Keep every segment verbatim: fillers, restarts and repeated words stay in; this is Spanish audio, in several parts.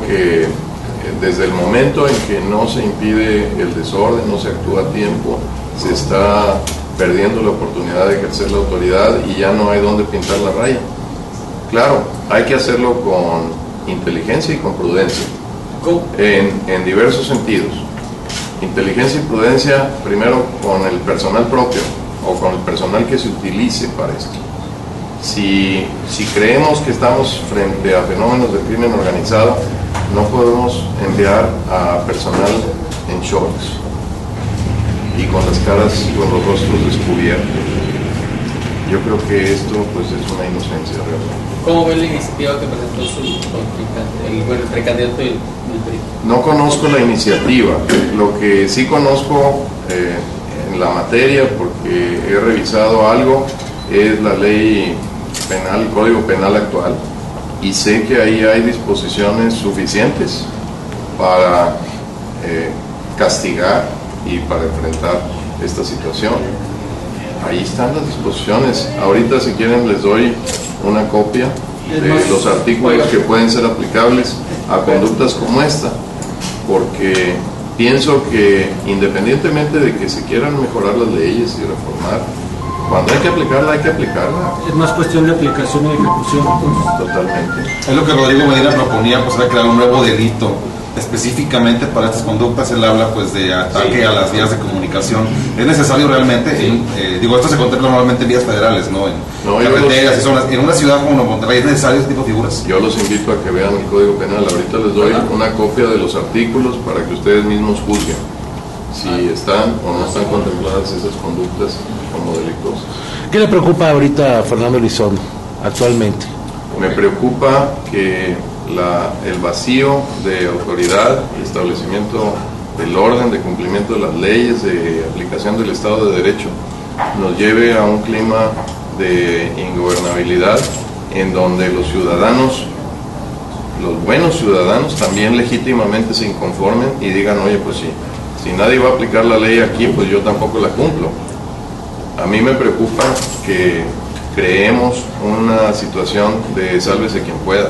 que desde el momento en que no se impide el desorden, no se actúa a tiempo, se está perdiendo la oportunidad de ejercer la autoridad y ya no hay dónde pintar la raya. Claro, hay que hacerlo con inteligencia y con prudencia, en, en diversos sentidos. Inteligencia y prudencia, primero con el personal propio o con el personal que se utilice para esto. Si, si creemos que estamos frente a fenómenos de crimen organizado, no podemos enviar a personal en shorts y con las caras, con los rostros descubiertos. Yo creo que esto pues es una inocencia realmente. ¿Cómo ve la iniciativa que presentó su contrincante, el, bueno, el precandidato del, del P R I? No conozco la iniciativa. Lo que sí conozco eh, en la materia, porque he revisado algo, es la ley penal, el Código Penal actual, y sé que ahí hay disposiciones suficientes para eh, castigar y para enfrentar esta situación. Ahí están las disposiciones. Ahorita, si quieren, les doy una copia de los artículos que pueden ser aplicables a conductas como esta, porque pienso que independientemente de que se quieran mejorar las leyes y reformar, cuando hay que aplicarla, hay que aplicarla. Es más cuestión de aplicación y ejecución. Pues. Totalmente. Es lo que Rodrigo Medina proponía, pues era crear un nuevo delito específicamente para estas conductas. Él habla pues de ataque sí. a las vías de comunicación. ¿Es necesario realmente? Sí. En, eh, digo, esto se contempla normalmente en vías federales, ¿no? En no, carreteras y zonas. En una ciudad como Monterrey, ¿es necesario este tipo de figuras? Yo los invito a que vean el Código Penal. Ahorita les doy ¿verdad? una copia de los artículos para que ustedes mismos juzguen si están o no están contempladas esas conductas como delictuosas. ¿Qué le preocupa ahorita a Fernando Elizondo actualmente? Me preocupa que la, el vacío de autoridad, de establecimiento del orden, de cumplimiento de las leyes, de aplicación del Estado de Derecho, nos lleve a un clima de ingobernabilidad en donde los ciudadanos, los buenos ciudadanos, también legítimamente se inconformen y digan, oye, pues sí, si nadie va a aplicar la ley aquí, pues yo tampoco la cumplo. A mí me preocupa que creemos una situación de sálvese quien pueda,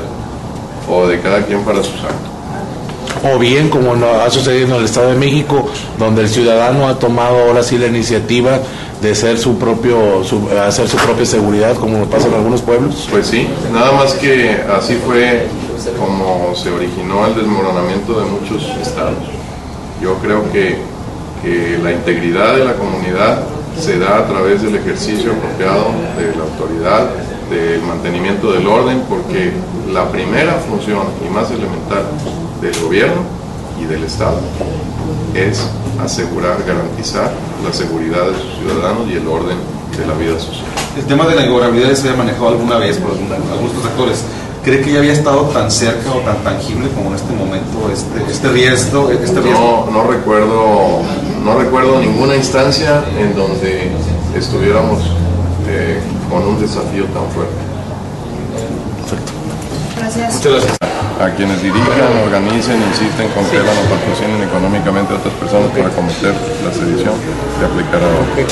o de cada quien para sus actos. O bien, como ha sucedido en el Estado de México, donde el ciudadano ha tomado ahora sí la iniciativa de ser su propio, su, hacer su propia seguridad, como pasa en algunos pueblos. Pues sí, nada más que así fue como se originó el desmoronamiento de muchos estados. Yo creo que, que la integridad de la comunidad se da a través del ejercicio apropiado de la autoridad, del mantenimiento del orden, porque la primera función y más elemental del gobierno y del Estado es asegurar, garantizar la seguridad de sus ciudadanos y el orden de la vida social. El tema de la ingobernabilidad se había manejado alguna vez por algunos actores. ¿Cree que ya había estado tan cerca o tan tangible como en este momento este, este riesgo? Este riesgo? No, no recuerdo, no recuerdo ninguna instancia en donde estuviéramos eh, con un desafío tan fuerte. Perfecto. Gracias. Muchas gracias. A quienes dirijan, organicen, inciten, congelan o patrocinen económicamente a otras personas para cometer la sedición, se aplicará.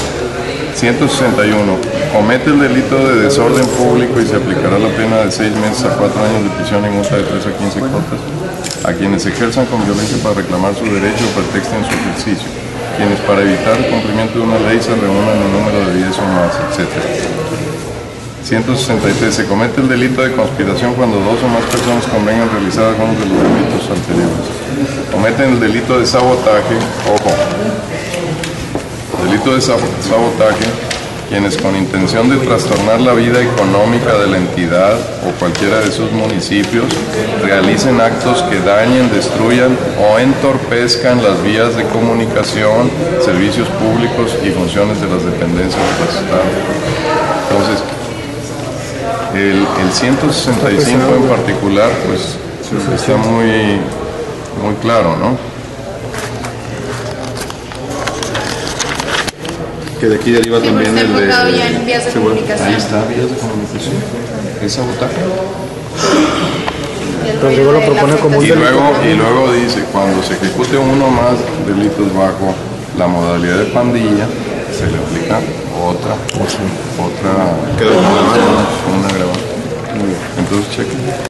ciento sesenta y uno. Comete el delito de desorden público y se aplicará la pena de seis meses a cuatro años de prisión y multa de tres a quince cuotas a quienes ejerzan con violencia para reclamar su derecho o pretexten su ejercicio, quienes para evitar el cumplimiento de una ley se reúnan en número de diez o más, etcétera. ciento sesenta y tres. Se comete el delito de conspiración cuando dos o más personas convengan realizar algunos de los delitos anteriores. Cometen el delito de sabotaje, ojo, delito de sabotaje, quienes con intención de trastornar la vida económica de la entidad o cualquiera de sus municipios realicen actos que dañen, destruyan o entorpezcan las vías de comunicación, servicios públicos y funciones de las dependencias del Estado. Entonces, el, el ciento sesenta y cinco en particular, pues está muy, muy claro, ¿no? Que de aquí deriva sí, también el de... ya en vías de comunicación. Ahí está, vías de comunicación. Es sabotaje. Rodrigo lo propone como un y luego, y luego dice, cuando se ejecute uno más delitos bajo la modalidad de pandilla, se le aplica otra, otra, otra, quedó una agravante. Entonces, chequen.